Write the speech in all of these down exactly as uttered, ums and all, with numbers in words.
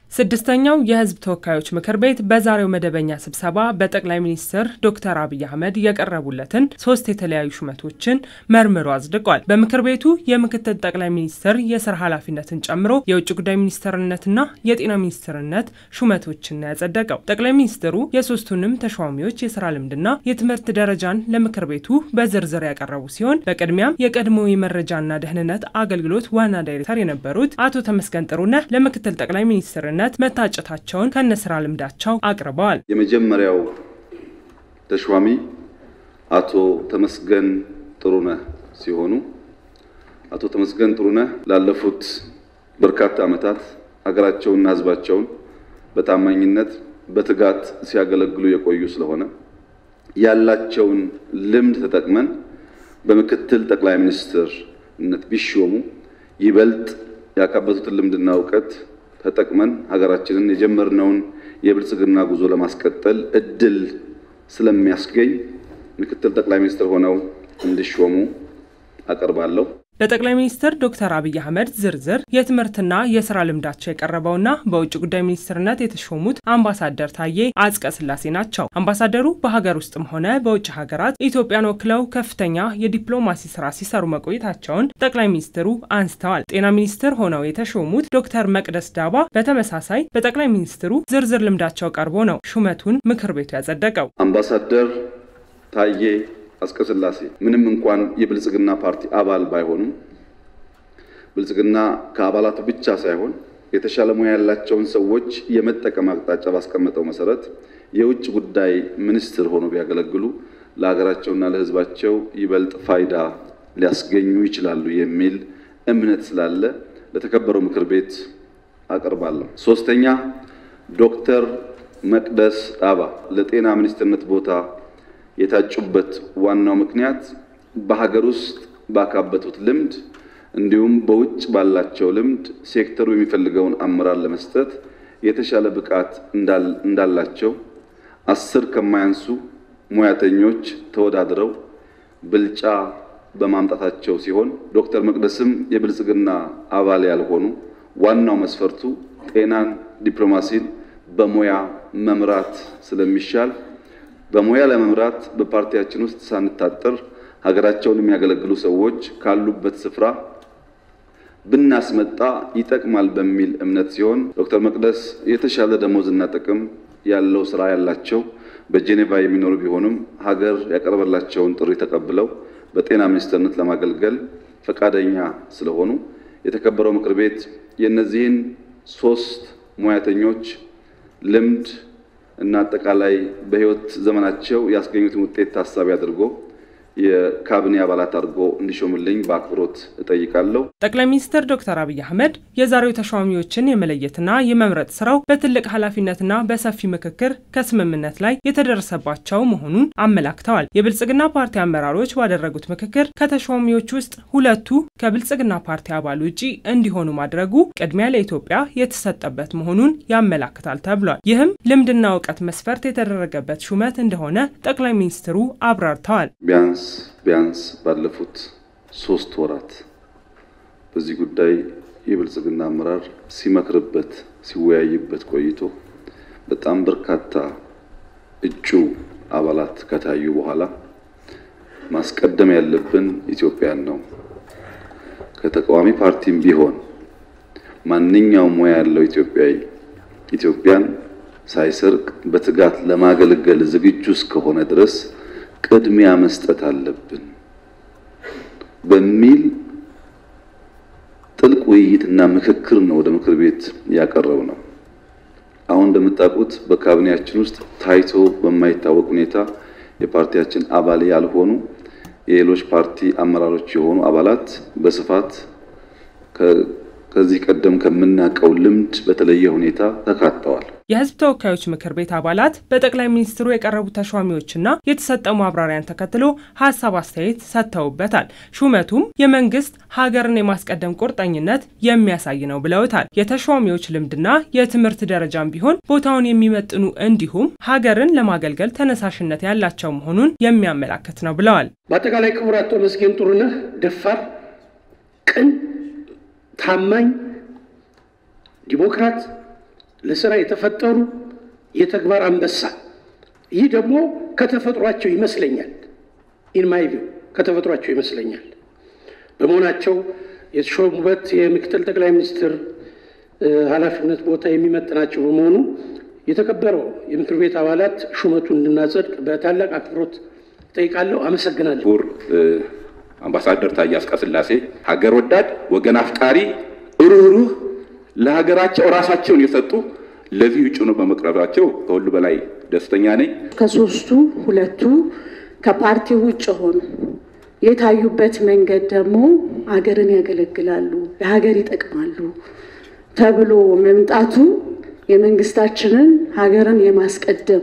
ስድስተኛው የህዝብ ተወካዮች ምክር ቤት በዛሬው መደበኛ ስብሰባ በጠቅላይ ሚኒስትር ዶክተር አብይ አህመድ የቀረቡለትን ሶስት የተለያዩ ሹመቶችን መርምሮ አጽድቋል። በምክር ቤቱ የምክትል ጠቅላይ ሚኒስትር የሥራ ኃላፊነትን ጨምሮ የውጭ ጉዳይ ሚኒስትርነትና የጤና ሚኒስትርነት ሹመቶችን ያጸደቀው ጠቅላይ ሚኒስትሩ የሶስቱንም ተሿሚዎች የሥራ ልምድና የትምህርት ደረጃን ለምክር ቤቱ በዝርዝር ያቀረቡ ሲሆን በቅድሚያም የቀድሞ የመረጃና ደህንነት አገልግሎት ዋና ዳይሬክተር የነበሩት አቶ ተመስገን ጥሩነህ ለምክትል ጠቅላይ ሚኒስትር መታጨታቸውን ከነስራ ልምዳቸው አቅርበዋል። የመጀመሪያው ተሿሚ አቶ ተመስገን ጥሩነህ ሲሆኑ አቶ ተመስገን ጥሩነህ ላለፉት በርካታ ዓመታት ሀገራቸውንና ሕዝባቸውን በታማኝነት በትጋት ሲያገለግሉ የቆዩ ስለሆነ ያላቸውን ልምድ ተጠቅመን በምክትል ጠቅላይ ሚኒስትርነት ቢሾሙ ይበልጥ ያካበቱትን ልምድና ዕውቀት ተጠቅመን ሀገራችንን የጀመርነውን የብልጽግና ጉዞ ለማስቀጠል እድል ስለሚያስገኝ ምክትል ጠቅላይ ሚኒስትር ሆነው እንዲሾሙ አቀርባለሁ። በጠቅላይ ሚኒስትር ዶክተር አብይ አህመድ ዝርዝር የትምህርትና የሥራ ልምዳቸው የቀረበውና በውጭ ጉዳይ ሚኒስትርነት የተሾሙት አምባሳደር ታዬ አጽቀሥላሴ ናቸው። አምባሳደሩ በሀገር ውስጥም ሆነ በውጭ ሀገራት ኢትዮጵያን ወክለው ከፍተኛ የዲፕሎማሲ ስራ ሲሰሩ መቆየታቸውን ጠቅላይ ሚኒስትሩ አንስተዋል። ጤና ሚኒስትር ሆነው የተሾሙት ዶክተር መቅደስ ዳባ በተመሳሳይ በጠቅላይ ሚኒስትሩ ዝርዝር ልምዳቸው ቀርቦ ነው ሹመቱን ምክር ቤቱ ያጸደቀው። አምባሳደር ታዬ አጽቀሥላሴ ምንም እንኳን የብልጽግና ፓርቲ አባል ባይሆኑም ብልጽግና ከአባላቱ ብቻ ሳይሆን የተሻለ ሙያ ያላቸውን ሰዎች የመጠቀም አቅጣጫ ባስቀመጠው መሰረት የውጭ ጉዳይ ሚኒስትር ሆነው ቢያገለግሉ ለሀገራቸውና ለሕዝባቸው ይበልጥ ፋይዳ ሊያስገኙ ይችላሉ የሚል እምነት ስላለ ለተከበረው ምክር ቤት አቀርባለሁ። ሶስተኛ ዶክተር መቅደስ ዳባ ለጤና ሚኒስትርነት ቦታ የታጩበት ዋናው ምክንያት በሀገር ውስጥ ባካበቱት ልምድ እንዲሁም በውጭ ባላቸው ልምድ ሴክተሩ የሚፈልገውን አመራር ለመስጠት የተሻለ ብቃት እንዳላቸው አስር ከማያንሱ ሙያተኞች ተወዳድረው ብልጫ በማምጣታቸው ሲሆን ዶክተር መቅደስም የብልጽግና አባል ያልሆኑ ዋናው መስፈርቱ ጤናን፣ ዲፕሎማሲን በሙያ መምራት ስለሚሻል በሙያ ለመምራት በፓርቲያችን ውስጥ ሳንታጠር ሀገራቸውን የሚያገለግሉ ሰዎች ካሉበት ስፍራ ብናስመጣ ይጠቅማል በሚል እምነት ሲሆን ዶክተር መቅደስ የተሻለ ደሞዝና ጥቅም ያለው ስራ ያላቸው በጄኔቫ የሚኖሩ ቢሆንም ሀገር ያቀርበላቸውን ጥሪ ተቀብለው በጤና ሚኒስትርነት ለማገልገል ፈቃደኛ ስለሆኑ የተከበረው ምክር ቤት የነዚህን ሶስት ሙያተኞች ልምድ እና አጠቃላይ በህይወት ዘመናቸው ያስገኙትን ውጤት ታሳቢ አድርጎ የካቢኔ አባላት አድርጎ እንዲሾምልኝ በአክብሮት እጠይቃለሁ። ጠቅላይ ሚኒስትር ዶክተር አብይ አህመድ የዛሬው ተሿሚዎችን የመለየትና የመምረጥ ስራው በትልቅ ኃላፊነትና በሰፊ ምክክር ከስምምነት ላይ የተደረሰባቸው መሆኑን አመላክተዋል። የብልጽግና ፓርቲ አመራሮች ባደረጉት ምክክር ከተሿሚዎች ውስጥ ሁለቱ ከብልጽግና ፓርቲ አባል ውጪ እንዲሆኑ ማድረጉ ቅድሚያ ለኢትዮጵያ የተሰጠበት መሆኑን ያመላክታል ተብሏል። ይህም ልምድና ዕውቀት መስፈርት የተደረገበት ሹመት እንደሆነ ጠቅላይ ሚኒስትሩ አብራርተዋል። ቢያንስ ቢያንስ ባለፉት ሶስት ወራት በዚህ ጉዳይ የብልጽግና አመራር ሲመክርበት ሲወያይበት ቆይቶ በጣም በርካታ እጩ አባላት ከታዩ በኋላ ማስቀደም ያለብን ኢትዮጵያን ነው። ከተቃዋሚ ፓርቲም ቢሆን ማንኛውም ሙያ ያለው ኢትዮጵያዊ ኢትዮጵያን ሳይሰርቅ በትጋት ለማገልገል ዝግጁ እስከሆነ ድረስ ቅድሚያ መስጠት አለብን በሚል ጥልቅ ውይይትና ምክክር ነው ወደ ምክር ቤት ያቀረብ ነው። አሁን እንደምታውቁት በካቢኔያችን ውስጥ ታይቶ በማይታወቅ ሁኔታ የፓርቲያችን አባል ያልሆኑ የሌሎች ፓርቲ አመራሮች የሆኑ አባላት በስፋት ከዚህ ቀደም ከምናቀው ልምድ በተለየ ሁኔታ ተካተዋል። የህዝብ ተወካዮች ምክር ቤት አባላት በጠቅላይ ሚኒስትሩ የቀረቡ ተሿሚዎችና የተሰጠው ማብራሪያን ተከትሎ ሐሳብ አስተያየት ሰጥተውበታል። ሹመቱም የመንግስት ሀገርን የማስቀደም ቁርጠኝነት የሚያሳይ ነው ብለውታል። የተሿሚዎች ልምድና የትምህርት ደረጃም ቢሆን ቦታውን የሚመጥኑ እንዲሁም ሀገርን ለማገልገል ተነሳሽነት ያላቸው መሆኑን የሚያመላክት ነው ብለዋል። በአጠቃላይ ክቡር አቶ ተመስገን ጥሩነህ ደፋር፣ ቅን፣ ታማኝ፣ ዲሞክራት ለስራ የተፈጠሩ የተግባር አንበሳ ይህ ደግሞ ከተፈጥሯቸው ይመስለኛል ኢን ማይ ቪው ከተፈጥሯቸው ይመስለኛል በመሆናቸው የተሾሙበት የምክትል ጠቅላይ ሚኒስትር ኃላፊነት ቦታ የሚመጥናቸው በመሆኑ የተከበረው የምክር ቤት አባላት ሹመቱን እንድናጸድቅ በታላቅ አክብሮት ጠይቃለሁ። አመሰግናለሁ። አምባሳደር ታዬ አጽቀሥላሴ ሀገር ወዳድ ወገን አፍቃሪ ሩህሩህ ለሀገራቸው ራሳቸውን የሰጡ ለዚህ እጩ ነው በመቅረባቸው ከሁሉ በላይ ደስተኛ ነኝ። ከሶስቱ ሁለቱ ከፓርቲው ውጭ ሆኑ የታዩበት መንገድ ደግሞ ሀገርን ያገለግላሉ ለሀገር ይጠቅማሉ ተብሎ መምጣቱ የመንግስታችንን ሀገርን የማስቀደም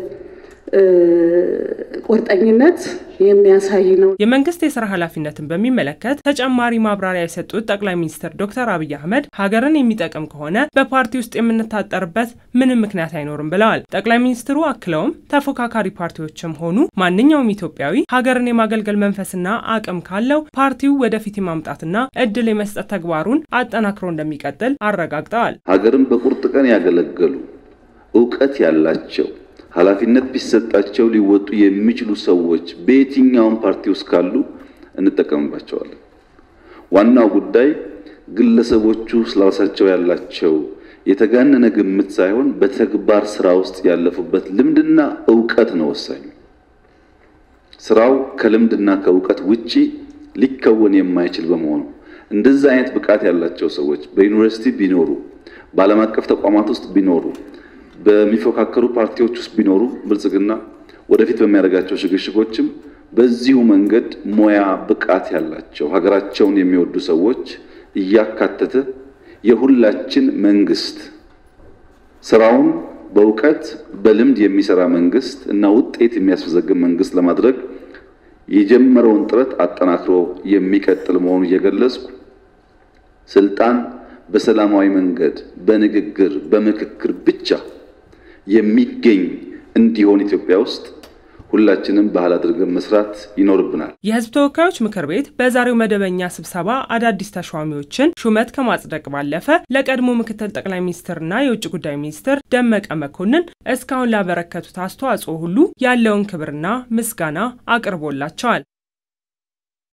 ቁርጠኝነት የሚያሳይ ነው። የመንግስት የሥራ ኃላፊነትን በሚመለከት ተጨማሪ ማብራሪያ የሰጡት ጠቅላይ ሚኒስትር ዶክተር አብይ አህመድ ሀገርን የሚጠቅም ከሆነ በፓርቲ ውስጥ የምንታጠርበት ምንም ምክንያት አይኖርም ብለዋል። ጠቅላይ ሚኒስትሩ አክለውም ተፎካካሪ ፓርቲዎችም ሆኑ ማንኛውም ኢትዮጵያዊ ሀገርን የማገልገል መንፈስና አቅም ካለው ፓርቲው ወደፊት የማምጣትና እድል የመስጠት ተግባሩን አጠናክሮ እንደሚቀጥል አረጋግጠዋል። ሀገርን በቁርጥ ቀን ያገለገሉ ዕውቀት ያላቸው ኃላፊነት ቢሰጣቸው ሊወጡ የሚችሉ ሰዎች በየትኛውም ፓርቲ ውስጥ ካሉ እንጠቀምባቸዋለን። ዋናው ጉዳይ ግለሰቦቹ ስለራሳቸው ያላቸው የተጋነነ ግምት ሳይሆን በተግባር ስራ ውስጥ ያለፉበት ልምድና ዕውቀት ነው ወሳኝ። ስራው ከልምድና ከዕውቀት ውጪ ሊከወን የማይችል በመሆኑ እንደዛ አይነት ብቃት ያላቸው ሰዎች በዩኒቨርሲቲ ቢኖሩ በዓለም አቀፍ ተቋማት ውስጥ ቢኖሩ በሚፎካከሩ ፓርቲዎች ውስጥ ቢኖሩ ብልጽግና ወደፊት በሚያደርጋቸው ሽግሽጎችም በዚሁ መንገድ ሞያ ብቃት ያላቸው ሀገራቸውን የሚወዱ ሰዎች እያካተተ የሁላችን መንግስት ስራውን በእውቀት በልምድ የሚሰራ መንግስት እና ውጤት የሚያስመዘግብ መንግስት ለማድረግ የጀመረውን ጥረት አጠናክሮ የሚቀጥል መሆኑን እየገለጽኩ ስልጣን በሰላማዊ መንገድ በንግግር በምክክር ብቻ የሚገኝ እንዲሆን ኢትዮጵያ ውስጥ ሁላችንም ባህል አድርገን መስራት ይኖርብናል። የህዝብ ተወካዮች ምክር ቤት በዛሬው መደበኛ ስብሰባ አዳዲስ ተሿሚዎችን ሹመት ከማጽደቅ ባለፈ ለቀድሞ ምክትል ጠቅላይ ሚኒስትርና የውጭ ጉዳይ ሚኒስትር ደመቀ መኮንን እስካሁን ላበረከቱት አስተዋጽኦ ሁሉ ያለውን ክብርና ምስጋና አቅርቦላቸዋል።